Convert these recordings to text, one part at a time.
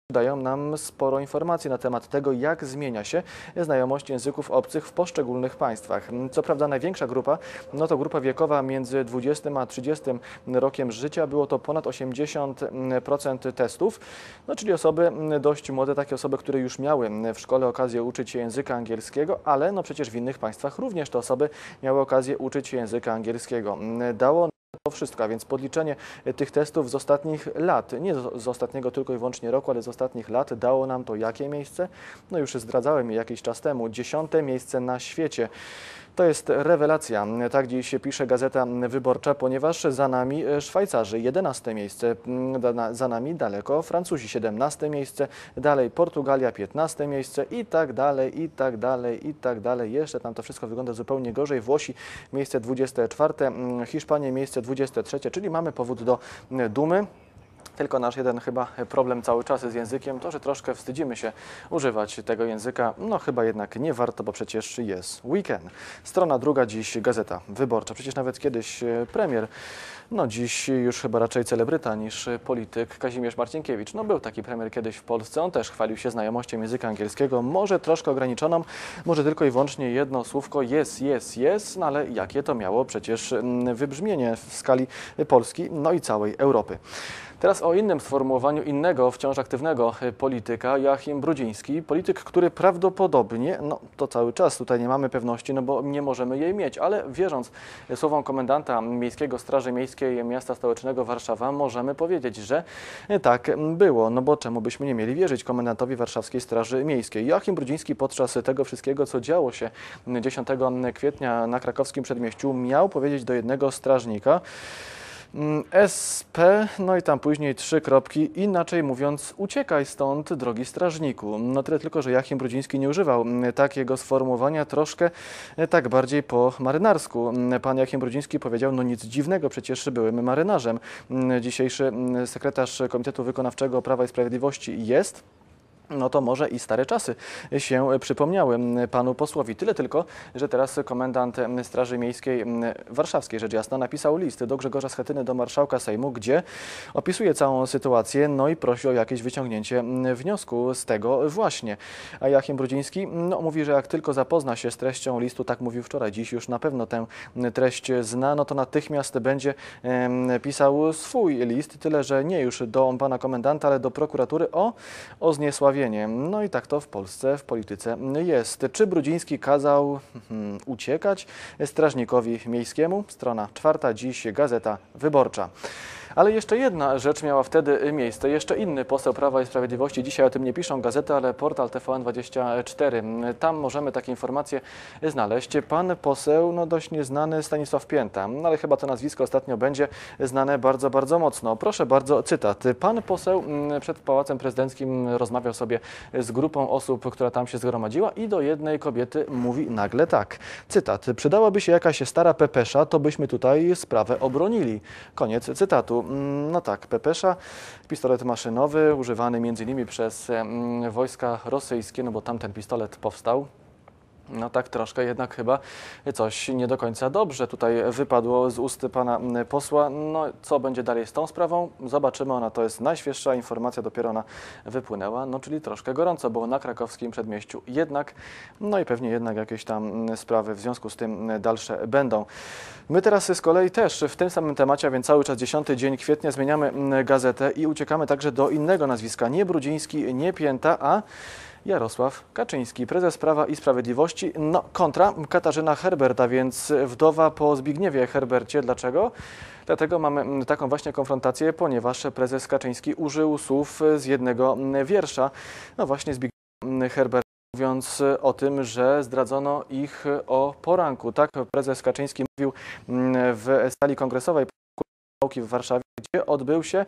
dają nam sporo informacji na temat tego, jak zmienia się znajomość języków obcych w poszczególnych państwach. Co prawda największa grupa, no to grupa wiekowa między 20 a 30 rokiem życia, było to ponad 80% testów, no czyli osoby dość młode, takie osoby, które już miały w szkole okazję uczyć się języka angielskiego, ale no przecież w innych państwach również te osoby miały okazję uczyć się języka angielskiego. Dało to wszystko, a więc podliczenie tych testów z ostatnich lat, nie z ostatniego tylko i wyłącznie roku, ale z ostatnich lat dało nam to jakie miejsce? No już zdradzałem je jakiś czas temu, 10. miejsce na świecie. To jest rewelacja, tak dziś pisze Gazeta Wyborcza, ponieważ za nami Szwajcarzy, 11. miejsce, za nami daleko Francuzi, 17. miejsce, dalej Portugalia, 15. miejsce i tak dalej, i tak dalej, i tak dalej. Jeszcze tam to wszystko wygląda zupełnie gorzej. Włosi miejsce 24, Hiszpania miejsce 23, czyli mamy powód do dumy. Tylko nasz jeden chyba problem cały czas z językiem, to że troszkę wstydzimy się używać tego języka. No chyba jednak nie warto, bo przecież jest weekend. Strona druga dziś Gazeta Wyborcza. Przecież nawet kiedyś premier, no dziś już chyba raczej celebryta niż polityk, Kazimierz Marcinkiewicz. No był taki premier kiedyś w Polsce, on też chwalił się znajomością języka angielskiego, może troszkę ograniczoną, może tylko i wyłącznie jedno słówko yes, no ale jakie to miało przecież wybrzmienie w skali Polski, no i całej Europy. Teraz o innym sformułowaniu innego, wciąż aktywnego polityka, Joachim Brudziński. Polityk, który prawdopodobnie, no to cały czas tutaj nie mamy pewności, no bo nie możemy jej mieć, ale wierząc słowom komendanta Miejskiego Straży Miejskiej Miasta Stołecznego Warszawa, możemy powiedzieć, że tak było. No bo czemu byśmy nie mieli wierzyć komendantowi Warszawskiej Straży Miejskiej? Joachim Brudziński podczas tego wszystkiego, co działo się 10 kwietnia na krakowskim przedmieściu, miał powiedzieć do jednego strażnika: SP, no i tam później 3 kropki, inaczej mówiąc, uciekaj stąd, drogi strażniku. No tyle tylko, że Joachim Brudziński nie używał takiego sformułowania, troszkę tak bardziej po marynarsku. Pan Joachim Brudziński powiedział, no nic dziwnego, przecież byłem marynarzem. Dzisiejszy sekretarz Komitetu Wykonawczego Prawa i Sprawiedliwości jest. No to może i stare czasy się przypomniały panu posłowi. Tyle tylko, że teraz komendant Straży Miejskiej Warszawskiej, rzecz jasna, napisał list do Grzegorza Schetyny, do marszałka Sejmu, gdzie opisuje całą sytuację, no i prosi o jakieś wyciągnięcie wniosku z tego właśnie. A Joachim Brudziński no, mówi, że jak tylko zapozna się z treścią listu, tak mówił wczoraj, dziś już na pewno tę treść zna, no to natychmiast będzie pisał swój list, tyle że nie już do pana komendanta, ale do prokuratury o zniesławienie. No i tak to w Polsce, w polityce jest. Czy Brudziński kazał uciekać strażnikowi miejskiemu? Strona 4, dziś Gazeta Wyborcza. Ale jeszcze jedna rzecz miała wtedy miejsce. Jeszcze inny poseł Prawa i Sprawiedliwości, dzisiaj o tym nie piszą gazety, ale portal TVN24. Tam możemy takie informacje znaleźć. Pan poseł, no dość nieznany, Stanisław Pięta, no ale chyba to nazwisko ostatnio będzie znane bardzo, bardzo mocno. Proszę bardzo, cytat. Pan poseł przed Pałacem Prezydenckim rozmawiał sobie z grupą osób, która tam się zgromadziła i do jednej kobiety mówi nagle tak. Cytat. Przydałaby się jakaś stara pepesza, to byśmy tutaj sprawę obronili. Koniec cytatu. No tak, pepesza, pistolet maszynowy, używany m.in. przez wojska rosyjskie, no bo tam ten pistolet powstał. No tak troszkę jednak chyba coś nie do końca dobrze tutaj wypadło z ust pana posła. No co będzie dalej z tą sprawą? Zobaczymy, ona to jest najświeższa informacja, dopiero ona wypłynęła, no czyli troszkę gorąco było na krakowskim przedmieściu jednak, no i pewnie jednak jakieś tam sprawy w związku z tym dalsze będą. My teraz z kolei też w tym samym temacie, a więc cały czas 10 dzień kwietnia zmieniamy gazetę i uciekamy także do innego nazwiska, nie Brudziński, nie Pięta, a Jarosław Kaczyński, prezes Prawa i Sprawiedliwości, no kontra Katarzyna Herbert, a więc wdowa po Zbigniewie Herbercie. Dlaczego? Dlatego mamy taką właśnie konfrontację, ponieważ prezes Kaczyński użył słów z jednego wiersza. No właśnie Zbigniew Herbert, mówiąc o tym, że zdradzono ich o poranku. Tak prezes Kaczyński mówił w sali kongresowej Nauki w Warszawie, gdzie odbył się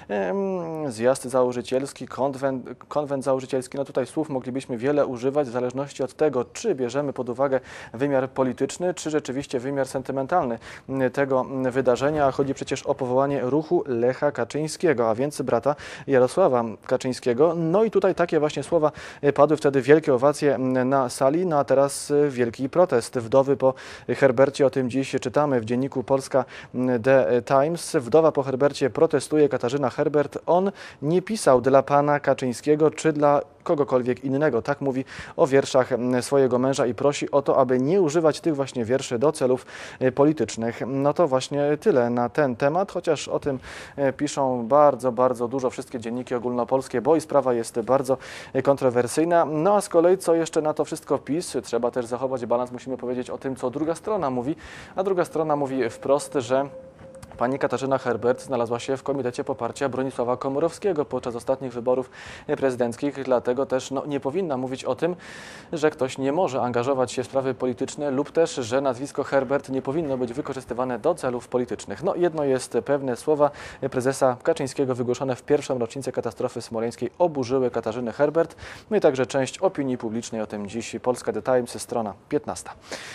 zjazd założycielski, konwent założycielski. No tutaj słów moglibyśmy wiele używać w zależności od tego, czy bierzemy pod uwagę wymiar polityczny, czy rzeczywiście wymiar sentymentalny tego wydarzenia. Chodzi przecież o powołanie ruchu Lecha Kaczyńskiego, a więc brata Jarosława Kaczyńskiego. No i tutaj takie właśnie słowa padły, wtedy wielkie owacje na sali, no a teraz wielki protest. Wdowy po Herbercie, o tym dziś czytamy w dzienniku Polska The Times. Times. Wdowa po Herbercie protestuje, Katarzyna Herbert. On nie pisał dla pana Kaczyńskiego czy dla kogokolwiek innego. Tak mówi o wierszach swojego męża i prosi o to, aby nie używać tych właśnie wierszy do celów politycznych. No to właśnie tyle na ten temat, chociaż o tym piszą bardzo dużo wszystkie dzienniki ogólnopolskie, bo i sprawa jest bardzo kontrowersyjna. No a z kolei co jeszcze na to wszystko PiS? Trzeba też zachować balans, musimy powiedzieć o tym, co druga strona mówi, a druga strona mówi wprost, że pani Katarzyna Herbert znalazła się w Komitecie Poparcia Bronisława Komorowskiego podczas ostatnich wyborów prezydenckich, dlatego też nie powinna mówić o tym, że ktoś nie może angażować się w sprawy polityczne lub też, że nazwisko Herbert nie powinno być wykorzystywane do celów politycznych. No jedno jest pewne, słowa prezesa Kaczyńskiego wygłoszone w pierwszą rocznicę katastrofy smoleńskiej oburzyły Katarzynę Herbert, no i także część opinii publicznej. O tym dziś Polska The Times, strona 15.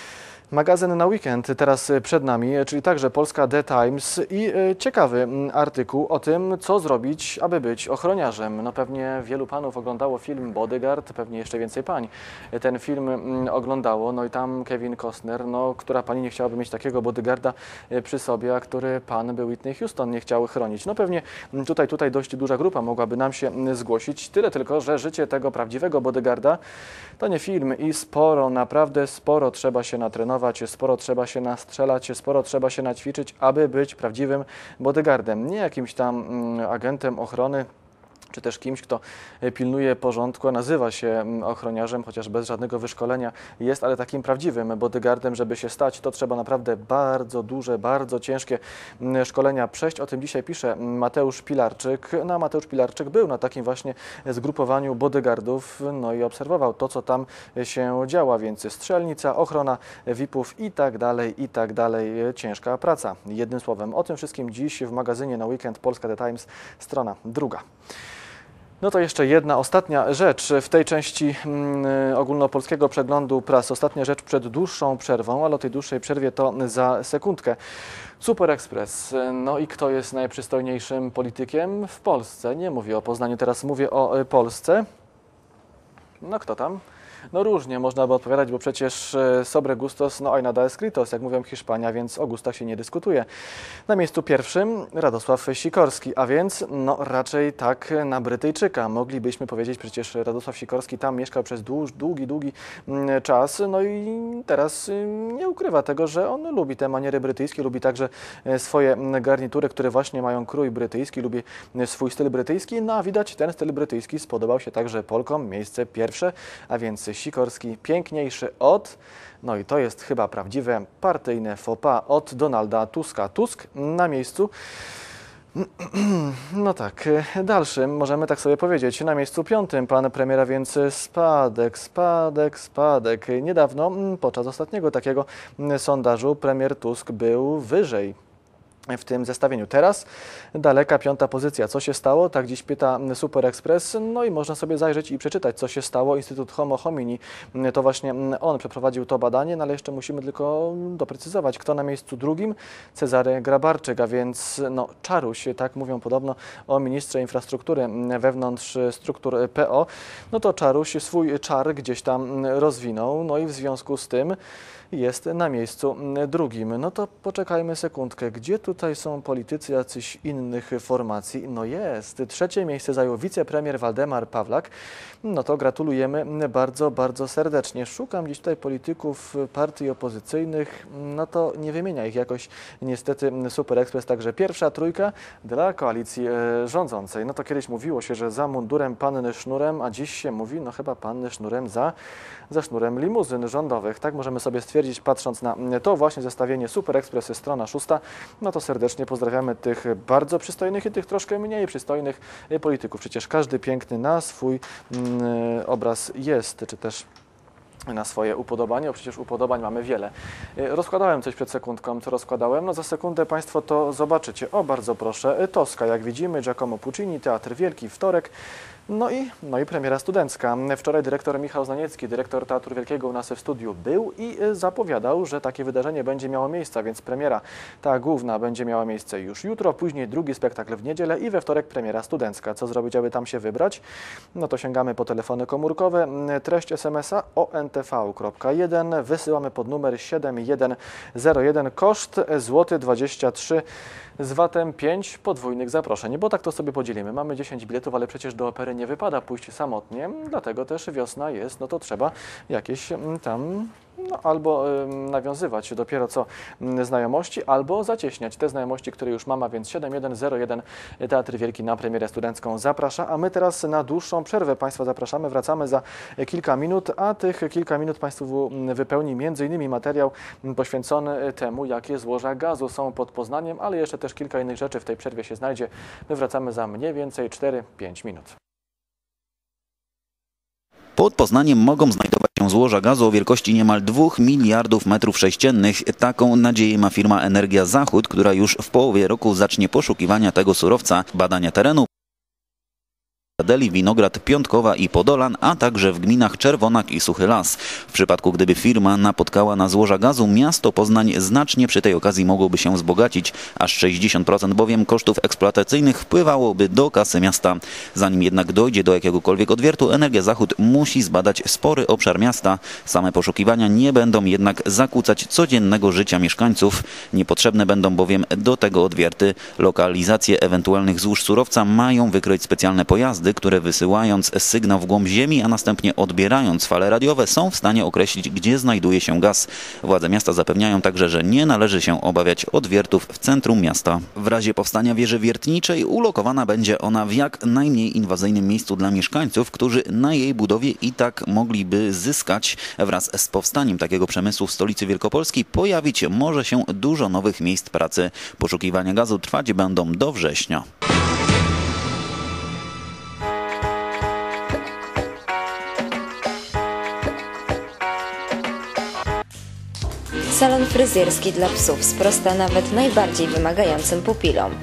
Magazyn na weekend teraz przed nami, czyli także Polska The Times i ciekawy artykuł o tym, co zrobić, aby być ochroniarzem. No pewnie wielu panów oglądało film Bodyguard, pewnie jeszcze więcej pań ten film oglądało, no i tam Kevin Costner, która pani nie chciałaby mieć takiego bodyguarda przy sobie, a który pan był Whitney Houston nie chciał chronić. No pewnie tutaj dość duża grupa mogłaby nam się zgłosić, tyle tylko, że życie tego prawdziwego bodyguarda to nie film i sporo, naprawdę sporo trzeba się natrenować, sporo trzeba się nastrzelać, sporo trzeba się naćwiczyć, aby być prawdziwym bodyguardem, nie jakimś tam agentem ochrony, czy też kimś, kto pilnuje porządku, a nazywa się ochroniarzem, chociaż bez żadnego wyszkolenia jest, ale takim prawdziwym bodyguardem, żeby się stać, to trzeba naprawdę bardzo duże, bardzo ciężkie szkolenia przejść. O tym dzisiaj pisze Mateusz Pilarczyk. No a Mateusz Pilarczyk był na takim właśnie zgrupowaniu bodyguardów, no i obserwował to, co tam się działa, więc strzelnica, ochrona VIP-ów i tak dalej, ciężka praca. Jednym słowem, o tym wszystkim dziś w magazynie na weekend Polska The Times, strona 2. No to jeszcze jedna, ostatnia rzecz w tej części ogólnopolskiego przeglądu prasy. Ostatnia rzecz przed dłuższą przerwą, ale o tej dłuższej przerwie to za sekundkę. Super Express. No i kto jest najprzystojniejszym politykiem w Polsce? Nie mówię o Poznaniu, teraz mówię o Polsce. No kto tam? No różnie można by odpowiadać, bo przecież sobre gustos, no hay nada escritos, jak mówią Hiszpania, więc o gustach się nie dyskutuje. Na miejscu pierwszym Radosław Sikorski, a więc raczej tak na Brytyjczyka. Moglibyśmy powiedzieć, przecież Radosław Sikorski tam mieszkał przez długi czas, no i teraz nie ukrywa tego, że on lubi te maniery brytyjskie, lubi także swoje garnitury, które właśnie mają krój brytyjski, lubi swój styl brytyjski, no a widać ten styl brytyjski spodobał się także Polkom, miejsce pierwsze, a więc Sikorski piękniejszy od, no i to jest chyba prawdziwe partyjne faux pas, od Donalda Tuska. Tusk na miejscu, no tak, dalszym, możemy tak sobie powiedzieć, na miejscu 5 pan premiera, więc spadek. Niedawno, podczas ostatniego takiego sondażu, premier Tusk był wyżej w tym zestawieniu. Teraz daleka 5. pozycja. Co się stało? Tak dziś pyta Super Express. No i można sobie zajrzeć i przeczytać, co się stało. Instytut Homo Homini, to właśnie on przeprowadził to badanie, no ale jeszcze musimy tylko doprecyzować, kto na miejscu 2. Cezary Grabarczyk, a więc czaruś, tak mówią podobno o ministrze infrastruktury wewnątrz struktur PO. No to czaruś swój czar gdzieś tam rozwinął, no i w związku z tym jest na miejscu 2. No to poczekajmy sekundkę. Gdzie tutaj są politycy jacyś innych formacji? No jest. 3. miejsce zajął wicepremier Waldemar Pawlak. No to gratulujemy bardzo serdecznie. Szukam gdzieś tutaj polityków partii opozycyjnych. No to nie wymienia ich jakoś niestety Super Express. Także pierwsza 3 dla koalicji rządzącej. No to kiedyś mówiło się, że za mundurem panny sznurem, a dziś się mówi, no chyba panny sznurem za sznurem limuzyn rządowych. Tak możemy sobie stwierdzić, patrząc na to właśnie zestawienie Super Express, strona 6. No to serdecznie pozdrawiamy tych bardzo przystojnych i tych troszkę mniej przystojnych polityków. Przecież każdy piękny na swój obraz jest, czy też na swoje upodobanie, bo przecież upodobań mamy wiele. Rozkładałem coś przed sekundką, co rozkładałem, no za sekundę Państwo to zobaczycie. O, bardzo proszę, Toska, jak widzimy, Giacomo Puccini, Teatr Wielki, wtorek. No i premiera studencka. Wczoraj dyrektor Michał Znaniecki, dyrektor Teatru Wielkiego u nas w studiu był i zapowiadał, że takie wydarzenie będzie miało miejsce, więc premiera ta główna będzie miała miejsce już jutro, później drugi spektakl w niedzielę i we wtorek premiera studencka. Co zrobić, aby tam się wybrać? No to sięgamy po telefony komórkowe. Treść SMS-a ONTV.1 wysyłamy pod numer 7101. Koszt złoty 23 z VAT-em 5 podwójnych zaproszeń, bo tak to sobie podzielimy. Mamy 10 biletów, ale przecież do opery nie wypada pójść samotnie, dlatego też wiosna jest, no to trzeba jakieś tam albo nawiązywać dopiero co znajomości, albo zacieśniać te znajomości, które już mam, a więc 7101 Teatr Wielki na premierę studencką zaprasza, a my teraz na dłuższą przerwę Państwa zapraszamy, wracamy za kilka minut, a tych kilka minut Państwu wypełni m.in. materiał poświęcony temu, jakie złoża gazu są pod Poznaniem, ale jeszcze też kilka innych rzeczy w tej przerwie się znajdzie. My wracamy za mniej więcej 4-5 minut. Pod Poznaniem mogą znajdować się złoża gazu o wielkości niemal 2 miliardów metrów sześciennych. Taką nadzieję ma firma Energia Zachód, która już w połowie roku zacznie poszukiwania tego surowca. Badania terenu Deli, Winograd, Piątkowa i Podolan, a także w gminach Czerwonak i Suchy Las. W przypadku, gdyby firma napotkała na złoża gazu, miasto Poznań znacznie przy tej okazji mogłoby się wzbogacić. Aż 60% bowiem kosztów eksploatacyjnych wpływałoby do kasy miasta. Zanim jednak dojdzie do jakiegokolwiek odwiertu, Energia Zachód musi zbadać spory obszar miasta. Same poszukiwania nie będą jednak zakłócać codziennego życia mieszkańców. Niepotrzebne będą bowiem do tego odwierty. Lokalizację ewentualnych złóż surowca mają wykryć specjalne pojazdy, które wysyłając sygnał w głąb ziemi, a następnie odbierając fale radiowe, są w stanie określić, gdzie znajduje się gaz. Władze miasta zapewniają także, że nie należy się obawiać odwiertów w centrum miasta. W razie powstania wieży wiertniczej ulokowana będzie ona w jak najmniej inwazyjnym miejscu dla mieszkańców, którzy na jej budowie i tak mogliby zyskać. Wraz z powstaniem takiego przemysłu w stolicy Wielkopolskiej pojawić może się dużo nowych miejsc pracy. Poszukiwania gazu trwać będą do września. Salon fryzjerski dla psów sprosta nawet najbardziej wymagającym pupilom.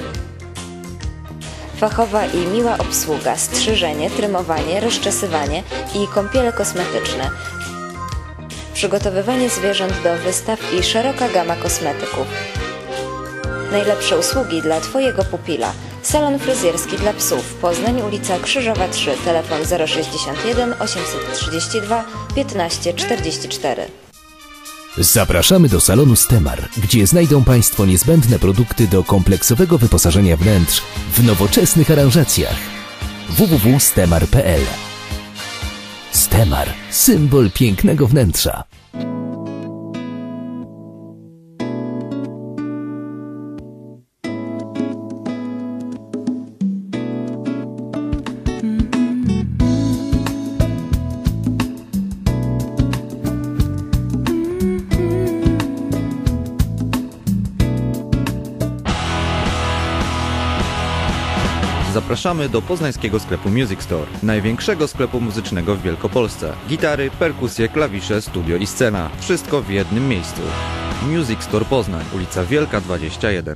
Fachowa i miła obsługa, strzyżenie, trymowanie, rozczesywanie i kąpiele kosmetyczne. Przygotowywanie zwierząt do wystaw i szeroka gama kosmetyków. Najlepsze usługi dla Twojego pupila. Salon fryzjerski dla psów. Poznań, ulica Krzyżowa 3, telefon 061 832 15 44. Zapraszamy do salonu Stemar, gdzie znajdą Państwo niezbędne produkty do kompleksowego wyposażenia wnętrz w nowoczesnych aranżacjach. www.stemar.pl. Stemar, symbol pięknego wnętrza. Zapraszamy do poznańskiego sklepu Music Store, największego sklepu muzycznego w Wielkopolsce. Gitary, perkusje, klawisze, studio i scena. Wszystko w jednym miejscu. Music Store Poznań, ulica Wielka 21.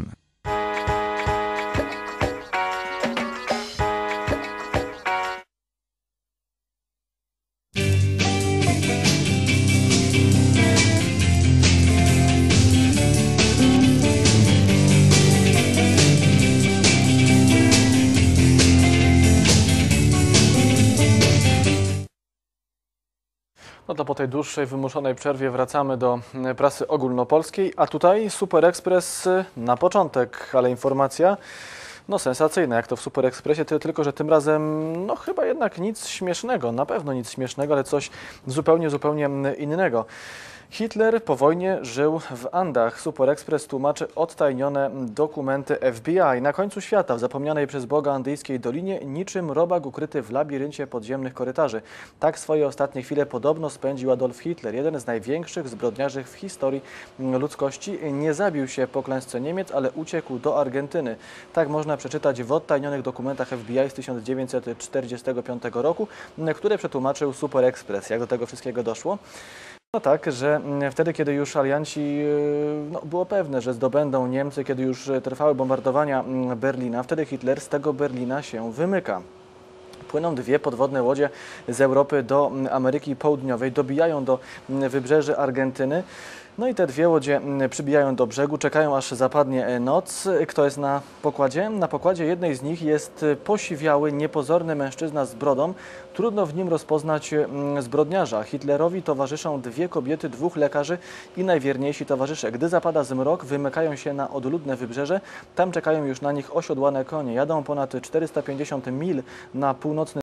No to po tej dłuższej, wymuszonej przerwie wracamy do prasy ogólnopolskiej, a tutaj Super Express na początek, ale informacja sensacyjna, jak to w Super Expressie, tylko że tym razem chyba jednak nic śmiesznego, na pewno nic śmiesznego, ale coś zupełnie innego. Hitler po wojnie żył w Andach. Super Express tłumaczy odtajnione dokumenty FBI. Na końcu świata, w zapomnianej przez Boga andyjskiej dolinie, niczym robak ukryty w labiryncie podziemnych korytarzy. Tak swoje ostatnie chwile podobno spędził Adolf Hitler, jeden z największych zbrodniarzy w historii ludzkości. Nie zabił się po klęsce Niemiec, ale uciekł do Argentyny. Tak można przeczytać w odtajnionych dokumentach FBI z 1945 roku, które przetłumaczył Super Express. Jak do tego wszystkiego doszło? No tak, że wtedy, kiedy już alianci, było pewne, że zdobędą Niemcy, kiedy już trwały bombardowania Berlina, wtedy Hitler z tego Berlina się wymyka. płyną dwie podwodne łodzie z Europy do Ameryki Południowej, dobijają do wybrzeży Argentyny. No i te dwie łodzie przybijają do brzegu, czekają aż zapadnie noc. Kto jest na pokładzie? Na pokładzie jednej z nich jest posiwiały, niepozorny mężczyzna z brodą. Trudno w nim rozpoznać zbrodniarza. Hitlerowi towarzyszą dwie kobiety, dwóch lekarzy i najwierniejsi towarzysze. Gdy zapada zmrok, wymykają się na odludne wybrzeże. Tam czekają już na nich osiodłane konie. Jadą ponad 450 mil na północny